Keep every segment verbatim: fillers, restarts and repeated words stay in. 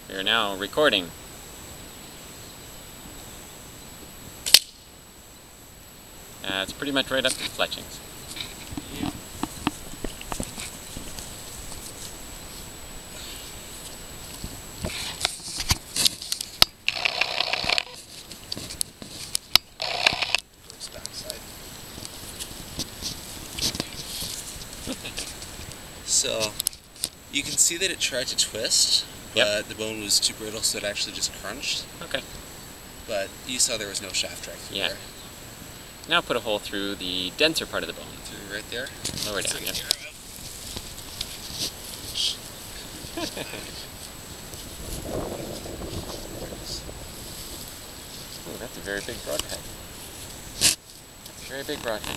We are now recording. Uh, it's pretty much right up to the fletchings. Yeah. First backside. So, you can see that it tried to twist, but yep. the bone was too brittle, so it actually just crunched. Okay. But you saw there was no shaft drag through yeah. there. Now put a hole through the denser part of the bone. Through right there? Lower down, yep. Ooh, that's a very big broadhead. That's a very big broadhead.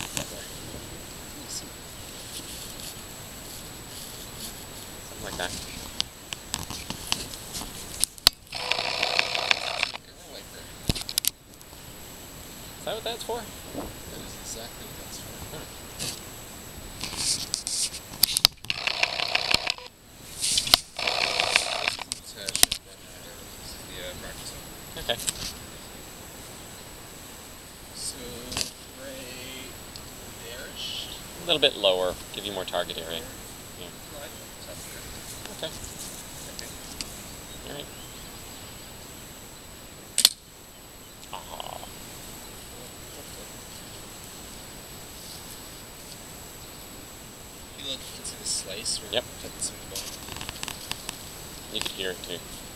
Something like that. Is that what that's for? That is exactly what that's for. Hmm. Okay. So, right there-ish? A little bit lower, give you more target area. Yeah. Okay. Alright. Aww. You look, you can see the slice where yep. we cut some bone. You can hear it too.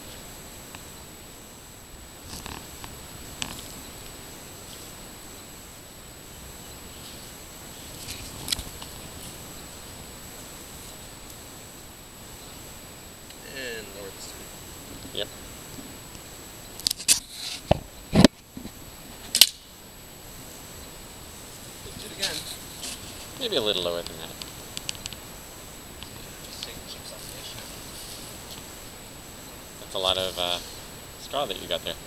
And lower this time. Yep. Lift it again. Maybe a little lower than that. Just take the chips off the edge now. That's a lot of uh, straw that you got there.